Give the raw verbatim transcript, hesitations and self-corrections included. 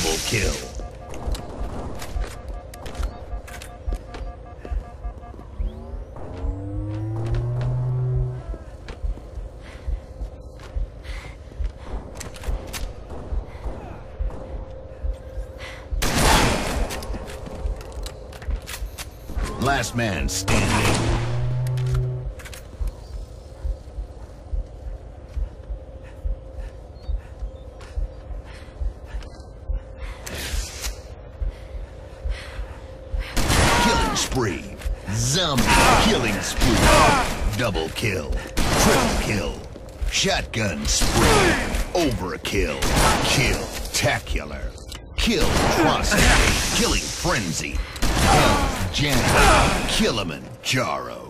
Double kill. Last man standing. Killing spree. Zombie killing spree. Double kill. Triple kill. Shotgun spree. Overkill. Kill-tacular. Kill process. Killing frenzy. Hell's Jam. Kilimanjaro.